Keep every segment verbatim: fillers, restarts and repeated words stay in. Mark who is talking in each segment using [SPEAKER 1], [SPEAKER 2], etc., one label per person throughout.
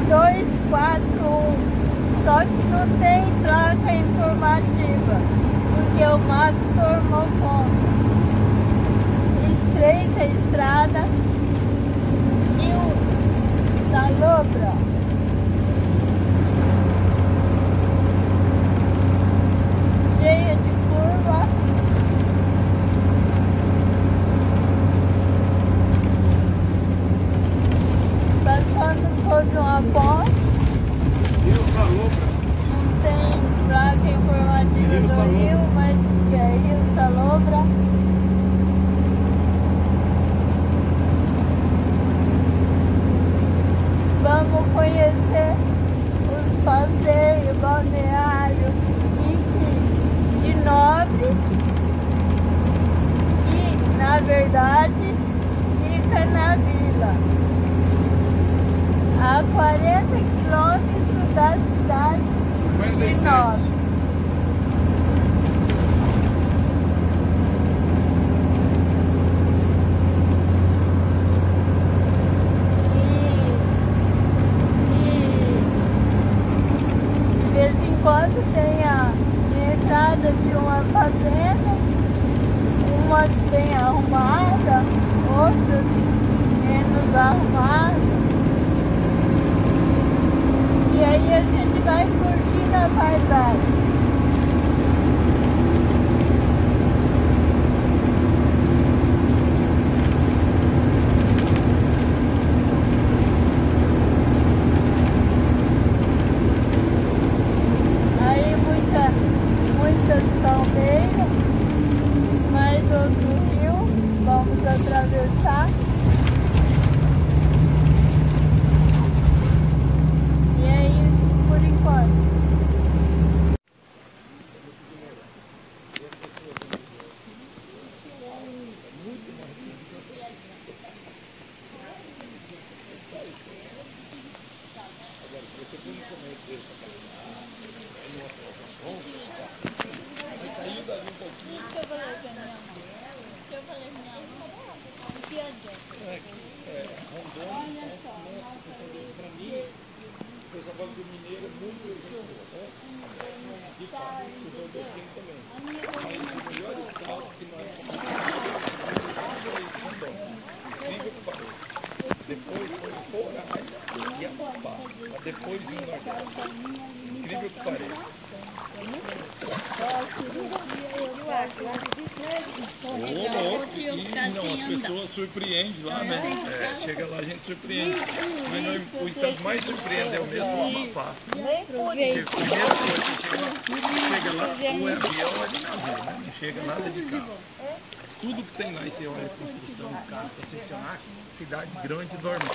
[SPEAKER 1] dois quatro um. Só que não tem placa informativa, porque o mato tomou conta. Estreita a estrada, Rio Salobra. Cheia de curva. Passando sobre uma ponte.
[SPEAKER 2] Rio Salobra.
[SPEAKER 1] Não tem placa informativa
[SPEAKER 2] Rio
[SPEAKER 1] do
[SPEAKER 2] Salobra.
[SPEAKER 1] rio, mas que é Rio Salobra. Vamos conhecer os passeios, balneários, enfim, de Nobres, que na verdade fica na vila, a quarenta quilômetros da cidade
[SPEAKER 2] cinquenta e
[SPEAKER 1] de
[SPEAKER 2] sete.
[SPEAKER 1] Nobres. Quando tem a entrada de uma fazenda, umas bem arrumadas, outras menos arrumadas. E aí a gente vai curtindo a paisagem. Mais outro rio, vamos atravessar. E é isso por enquanto.
[SPEAKER 2] Agora, se você for no começo dele para passear, aí numa próxima ponta, vai sair dali um pouquinho.
[SPEAKER 1] Isso que eu falei com a minha mãe. Isso que eu falei com a minha mãe. O que adianta?
[SPEAKER 2] É, é, Rondônia, então, começa o pessoal dele para mim, o pessoal fala que o mineiro é muito gente boa, né? E fala que o nordestino também. Mas o melhor estado que nós temos é Rondônia, incrível que pareça. Depois foi o Roraima e a Amapá, mas depois vem o Nordeste, incrível que pareça. Oh, e não, as pessoas surpreendem lá, né? É, chega lá, a gente surpreende. Mas não, o estado mais surpreende é o mesmo o Amapá. Porque a primeira coisa que chega, chega lá, ou é avião ou é de navio, né? Não chega nada de carro. Tudo que tem lá, e você olha a construção, carro, concessionário, cidade grande, normal.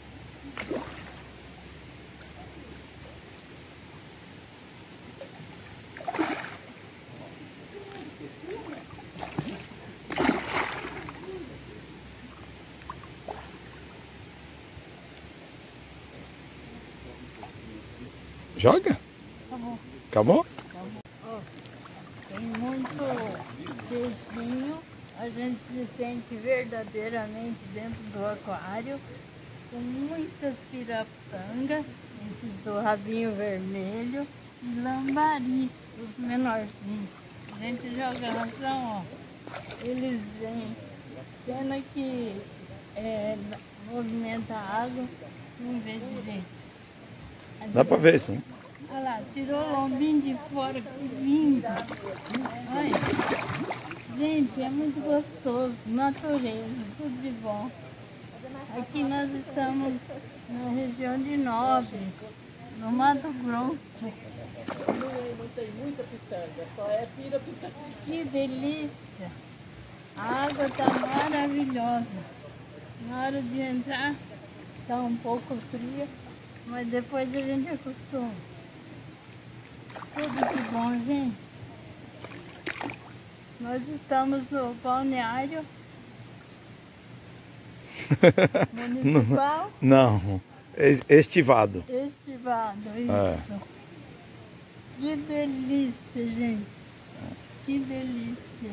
[SPEAKER 2] Joga?
[SPEAKER 1] Acabou.
[SPEAKER 2] Acabou?
[SPEAKER 1] Ó, tem muito peixinho, a gente se sente verdadeiramente dentro do aquário, com muitas pirapangas, esses do rabinho vermelho, e lambari, os menorzinhos. A gente joga ração, ó, eles vêm, pena que é, movimenta a água, não vê direito.
[SPEAKER 2] Dá pra ver, sim.
[SPEAKER 1] Olha lá, tirou o lombinho de fora, que lindo. Olha. Gente, é muito gostoso, natureza, tudo de bom. Aqui nós estamos na região de Nobres, no Mato Grosso.
[SPEAKER 3] Não tem muita pitanga, só é pira pitanga.
[SPEAKER 1] Que delícia! A água está maravilhosa. Na hora de entrar, está um pouco fria, mas depois a gente acostuma. Tudo de bom, gente. Nós estamos no balneário municipal.
[SPEAKER 2] Não, estivado.
[SPEAKER 1] Estivado, isso.
[SPEAKER 2] É.
[SPEAKER 1] Que delícia, gente. Que delícia.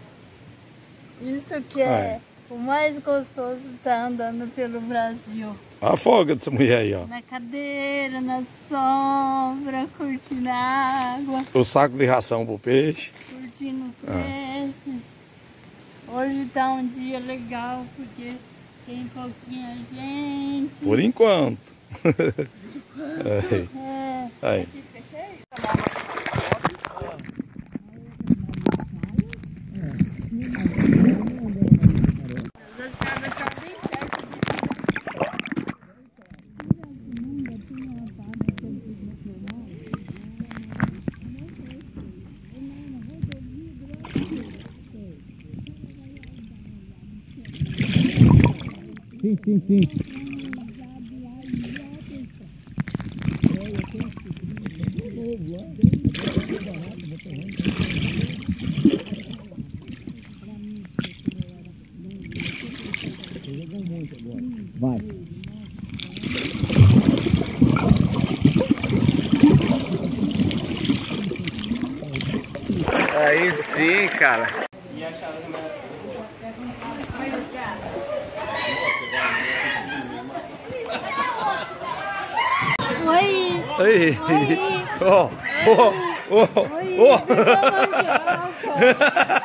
[SPEAKER 1] Isso que é,
[SPEAKER 2] É.
[SPEAKER 1] o mais gostoso de estar andando pelo Brasil.
[SPEAKER 2] A folga dessa mulher aí, ó.
[SPEAKER 1] Na cadeira, na sombra, curtindo a água.
[SPEAKER 2] O saco de ração pro peixe.
[SPEAKER 1] Curtindo os
[SPEAKER 2] Ah.
[SPEAKER 1] peixes. Hoje tá um dia legal porque tem pouquinha gente.
[SPEAKER 2] Por enquanto. Aí.
[SPEAKER 1] É.
[SPEAKER 2] Aí.
[SPEAKER 4] Sim, sim, sim. Vai. Aí sim, cara.
[SPEAKER 1] Oi!
[SPEAKER 2] Aí.
[SPEAKER 1] Oi!
[SPEAKER 2] Ó, ó, ó,
[SPEAKER 1] Oi!
[SPEAKER 2] ó.
[SPEAKER 1] Pegou mandioca!